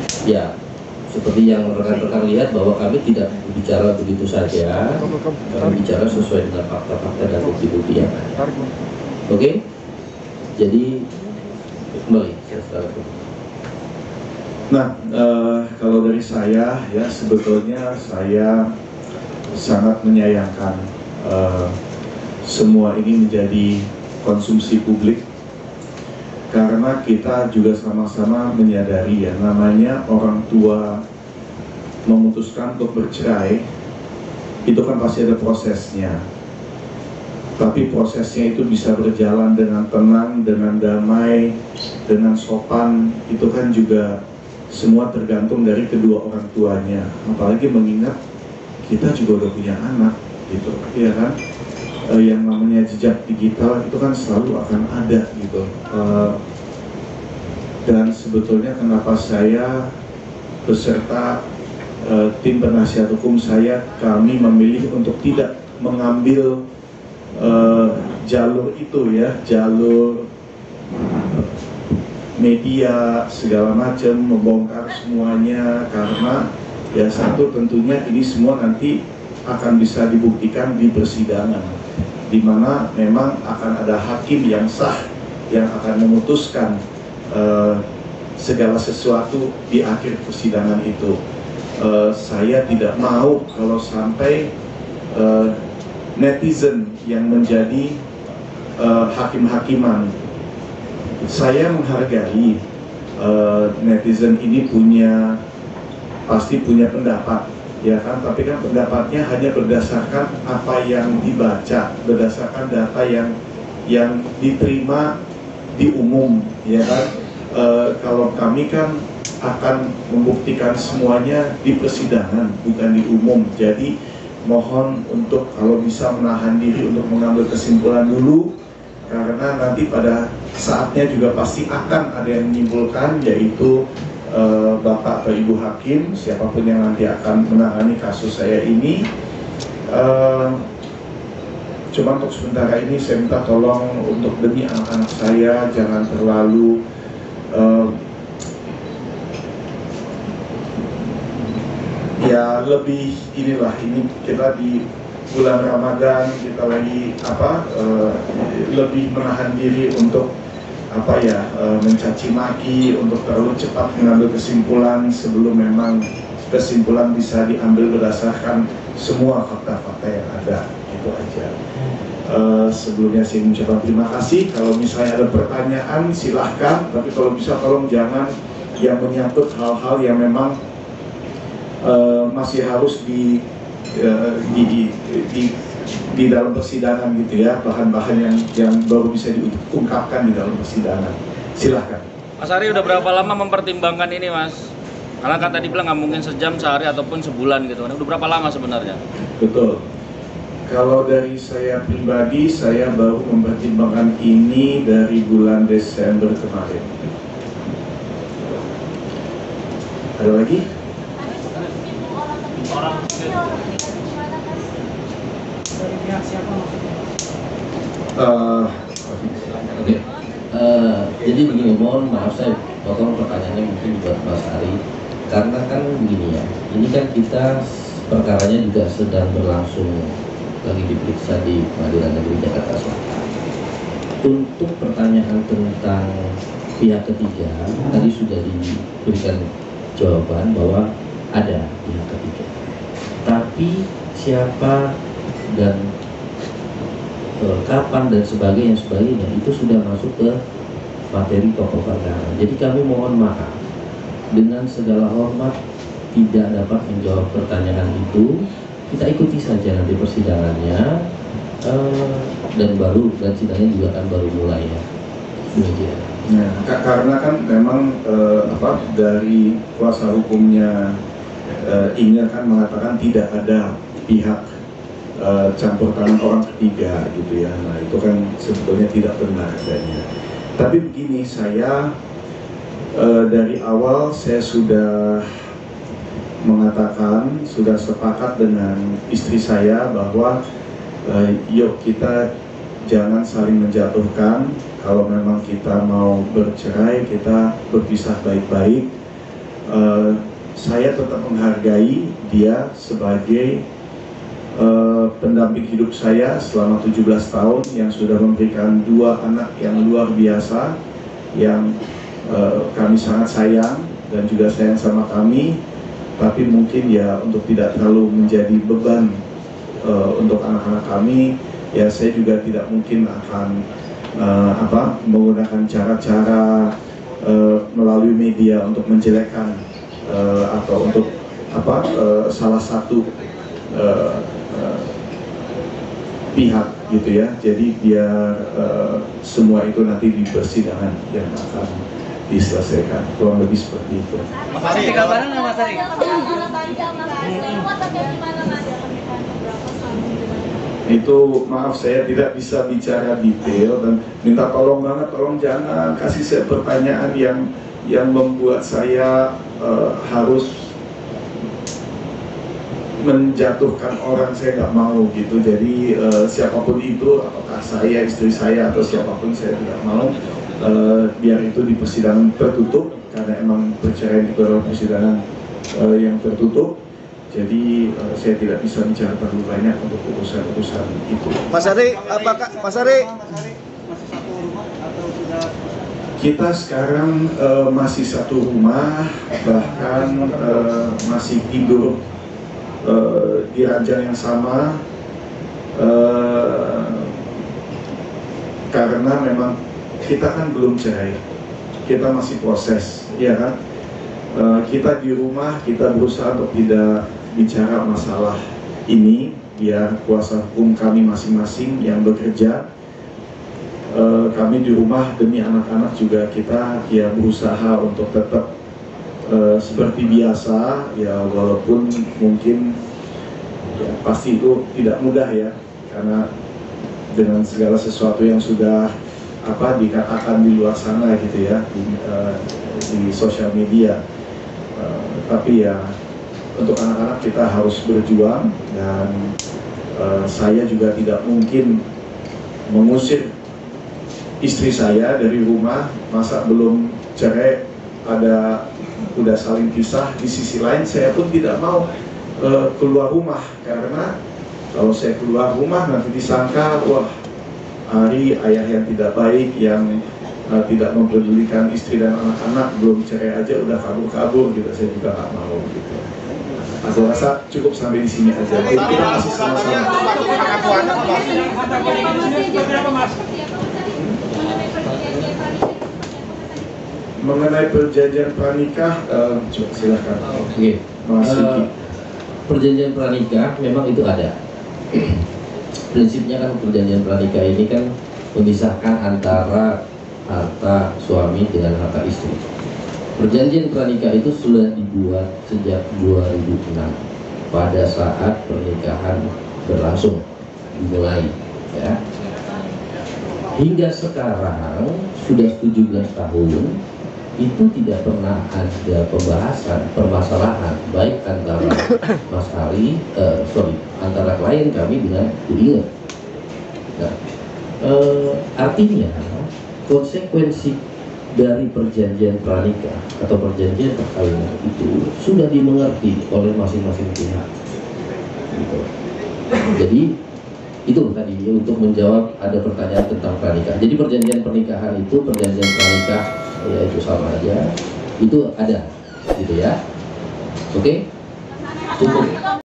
Ya, seperti yang rekan-rekan lihat bahwa kami tidak bicara begitu saja, kami bicara sesuai dengan fakta-fakta dan bukti-bukti yang ada. Oke? Jadi kembali. Nah, kalau dari saya ya sebetulnya saya sangat menyayangkan semua ini menjadi konsumsi publik, karena kita juga sama-sama menyadari ya, namanya orang tua memutuskan untuk bercerai itu kan pasti ada prosesnya, tapi prosesnya itu bisa berjalan dengan tenang, dengan damai, dengan sopan, itu kan juga semua tergantung dari kedua orang tuanya. Apalagi mengingat kita juga udah punya anak gitu, ya kan? Yang namanya jejak digital itu kan selalu akan ada gitu. Dan sebetulnya kenapa saya beserta tim penasihat hukum saya, kami memilih untuk tidak mengambil jalur itu ya, jalur media segala macam membongkar semuanya, karena ya satu tentunya ini semua nanti akan bisa dibuktikan di persidangan, di mana memang akan ada hakim yang sah yang akan memutuskan segala sesuatu di akhir persidangan itu. Saya tidak mau kalau sampai netizen yang menjadi hakim-hakiman. Saya menghargai netizen ini pasti punya pendapat, ya kan? Tapi kan pendapatnya hanya berdasarkan apa yang dibaca, berdasarkan data yang diterima di umum, ya kan? Kalau kami kan akan membuktikan semuanya di persidangan, bukan di umum. Jadi mohon untuk kalau bisa menahan diri untuk mengambil kesimpulan dulu, karena nanti pada saatnya juga pasti akan ada yang menyimpulkan, yaitu Bapak atau Ibu Hakim, siapapun yang nanti akan menangani kasus saya ini. Cuma untuk sementara ini saya minta tolong untuk demi anak-anak saya jangan terlalu ya lebih inilah, ini kita di bulan Ramadan, kita lagi lebih menahan diri untuk mencaci maki, untuk terlalu cepat mengambil kesimpulan sebelum memang kesimpulan bisa diambil berdasarkan semua fakta-fakta yang ada. Itu aja. Sebelumnya saya mengucapkan terima kasih. Kalau misalnya ada pertanyaan silahkan, tapi kalau bisa tolong jangan yang menyangkut hal-hal yang memang masih harus di dalam persidangan gitu ya, bahan-bahan yang baru bisa diungkapkan di dalam persidangan. Silahkan. Mas Ari udah berapa lama mempertimbangkan ini, Mas? Karena kan tadi bilang nggak mungkin sejam, sehari ataupun sebulan gitu. Udah berapa lama sebenarnya? Betul. Kalau dari saya pribadi, saya baru mempertimbangkan ini dari bulan Desember kemarin. Ada lagi? Oke. Jadi begini, mohon maaf saya potong pertanyaannya mungkin buat Mas Ari, karena kan begini ya, ini kan kita perkaranya juga sedang berlangsung, lagi diperiksa di Pengadilan Negeri Jakarta Selatan. Untuk pertanyaan tentang pihak ketiga, tadi sudah diberikan jawaban bahwa ada pihak ketiga. Tapi siapa dan kapan dan sebagainya itu sudah masuk ke materi pokok perkara. Jadi kami mohon maaf dengan segala hormat tidak dapat menjawab pertanyaan itu. Kita ikuti saja nanti persidangannya, dan sidangnya juga akan baru mulai ya. Demikian. Nah, karena kan memang dari kuasa hukumnya Inge kan mengatakan tidak ada pihak campur tangan orang ketiga gitu ya. Nah itu kan sebetulnya tidak benar adanya. Tapi begini, saya dari awal saya sudah mengatakan, sudah sepakat dengan istri saya bahwa yuk kita jangan saling menjatuhkan. Kalau memang kita mau bercerai, kita berpisah baik-baik. saya tetap menghargai dia sebagai pendamping hidup saya selama 17 tahun yang sudah memberikan 2 anak yang luar biasa yang kami sangat sayang dan juga sayang sama kami, tapi mungkin ya untuk tidak terlalu menjadi beban untuk anak-anak kami, ya saya juga tidak mungkin akan menggunakan cara-cara melalui media untuk menjelekkan atau untuk salah satu pihak gitu ya. Jadi biar semua itu nanti di persidangan yang akan diselesaikan, kurang lebih seperti itu. Mas Ari, tinggal bareng nggak Mas Ari? Itu maaf saya tidak bisa bicara detail dan minta tolong banget, tolong jangan kasih saya pertanyaan yang membuat saya harus menjatuhkan orang. Saya nggak mau gitu. Jadi siapapun itu, apakah saya, istri saya atau siapapun, saya tidak mau. Biar itu di persidangan tertutup, karena emang perceraian itu adalah persidangan yang tertutup. Jadi saya tidak bisa bicara terlalu banyak untuk urusan-urusan itu. Mas Ari, apakah Mas Ari masih satu rumah atau sudah? Kita sekarang masih satu rumah, bahkan masih tidur di ranjang yang sama, karena memang kita kan belum cerai, kita masih proses, ya kan? Kita di rumah, kita berusaha untuk tidak bicara masalah ini, biar kuasa hukum kami masing-masing yang bekerja, kami di rumah demi anak-anak juga kita ya berusaha untuk tetap seperti biasa, ya walaupun mungkin ya pasti itu tidak mudah ya, karena dengan segala sesuatu yang sudah dikatakan di luar sana gitu ya, di sosial media. Tapi ya untuk anak-anak kita harus berjuang, dan saya juga tidak mungkin mengusir istri saya dari rumah. Masa belum cerai udah saling pisah. Di sisi lain saya pun tidak mau keluar rumah, karena kalau saya keluar rumah nanti disangka, wah Ari ayah yang tidak baik, yang tidak mempedulikan istri dan anak-anak, belum cerai aja udah kabur-kabur gitu. Saya juga nggak mau gitu. Aku rasa cukup sampai di sini aja. Jadi kita masih sama-sama. Mengenai perjanjian pranikah, silakan. Oke. Perjanjian pranikah memang itu ada. Prinsipnya kan perjanjian pranikah ini kan memisahkan antara harta suami dengan harta istri. Perjanjian pranikah itu sudah dibuat sejak 2006 pada saat pernikahan berlangsung dimulai, ya. Hingga sekarang sudah 17 tahun itu tidak pernah ada pembahasan permasalahan baik antara Mas Ari, antara klien kami dengan Bu Inge. Nah, artinya konsekuensi dari perjanjian pranikah atau perjanjian perkawinan itu sudah dimengerti oleh masing-masing pihak. Gitu. Jadi itu tadi untuk menjawab ada pertanyaan tentang pranikah. Jadi perjanjian pernikahan itu, perjanjian pranikah ya itu sama aja, itu ada, gitu ya. Oke, cukup.